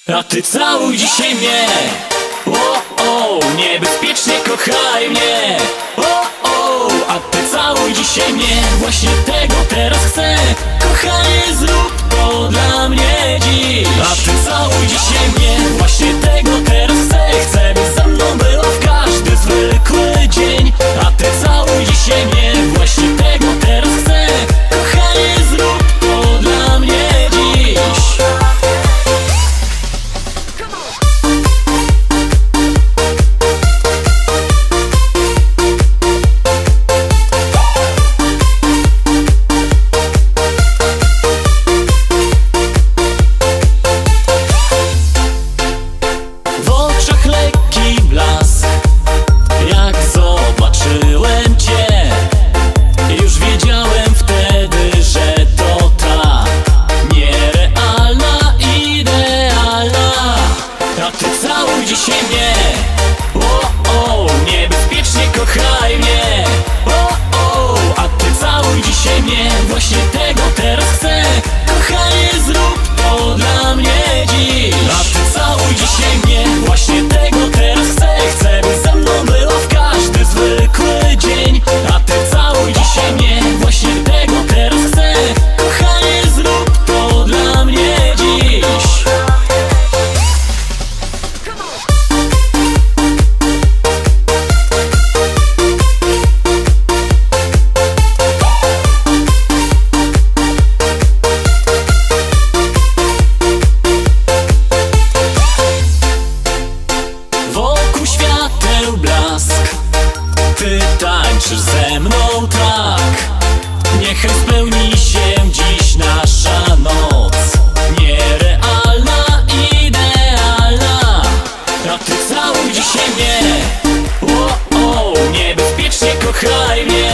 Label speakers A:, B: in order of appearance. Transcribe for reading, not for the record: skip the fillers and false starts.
A: A ty całuj dzisiaj mnie. O, niebezpiecznie kochaj mnie. O, a ty całuj dzisiaj mnie. Właśnie tego teraz chcę. Kochanie, zrób to dla mnie dziś. A ty całuj dzisiaj mnie. Właśnie tego teraz chcę. Chcę, byś ze mną była w każdy zwykły dzień. A ty całuj dzisiaj mnie. Właśnie tego teraz chcę. Kochanie, zrób to dla mnie dziś. W oczach lekki blask, jak zobaczyłem cię. Już wiedziałem wtedy, że to ta nierealna, idealna. A ty całuj dzisiaj mnie. O, niebezpiecznie kochaj mnie. O, a ty całuj dzisiaj mnie. Właśnie tego teraz chcę. Kochanie, zrób to dla mnie dziś. A ty całuj dzisiaj mnie. Właśnie tego teraz chcę. Chcę, byś ze mną była w każdy zwykły dzień. A ty całuj dzisiaj mnie. Właśnie tego teraz chcę. Kochanie, zrób to dla mnie dziś. Wokół świateł blask, ty tańczysz ze mną tak. Niechaj spełni się dziś nasza noc. Nierealna, idealna. A ty całuj dzisiaj mnie. O, niebezpiecznie kochaj mnie.